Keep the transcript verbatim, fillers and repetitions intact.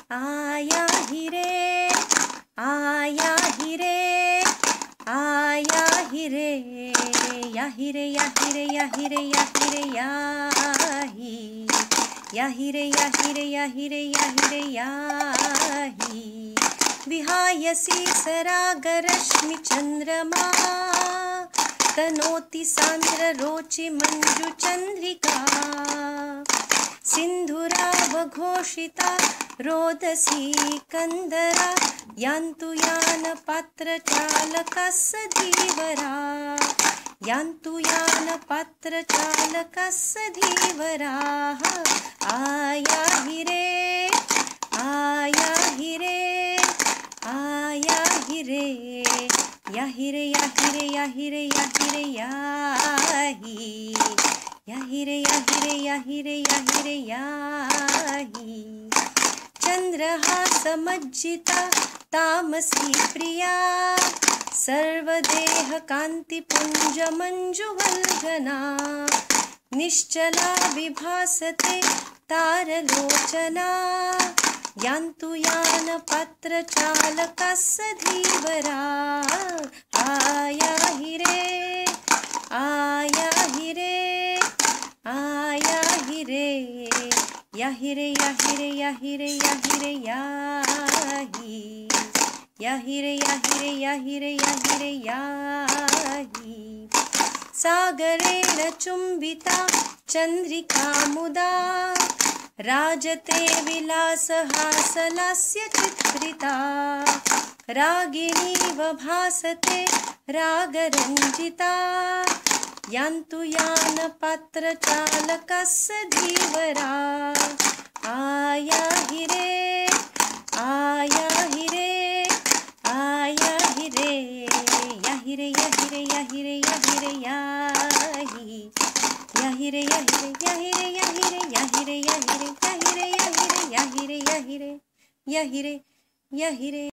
आया ही रे, आया ही रे, आया ही रे, याही रे याही रे याही रे याही रे याही, याही रे याही रे याही रे याही रे याही, विहायसी सरागरश्मि चंद्रमा तनोति सांद्र रोचि मंजु चंद्रिका, सिंधुरावघोषिता रोदसी कंदरा, यान्तु यान पात्र चालकस्य धीवरा, यान्तु यान पात्र चालकस्य धीवरा, आया ही रे, आया ही रे, आया ही रे, याही रे याही रे याही रे याही रे याही, याही रे याही रे याही रे याही रे याही, चंद्रहासमज्जिता तामसी प्रिया, सर्वदेह कांति पुंज मंजुवल्गना, निश्चला विभासते तारलोचना, यान्तु यान पात्र चालकस्य धीवरा, आया ही रे, आया ही रे, आया ही रे, याही रे याही रे याही रे याही रे याही, याही रे याही रे याही रे याही रे याही, सागरेण चुंबिता चंद्रिका मुदा, राजते विलासहासलास्य चित्रिता, रागिणीव भासते रागरंजिता, यान्तु यान पात्र चालकस्य धीवरा, आया ही रे, आया ही रे, आया ही रे, याही रे याही रे याही रे याही रे याही, याही रे याही रे याही रे याही रे याही रे याही रे याही रे याही रे याही रे याही रे याही रे याही रे।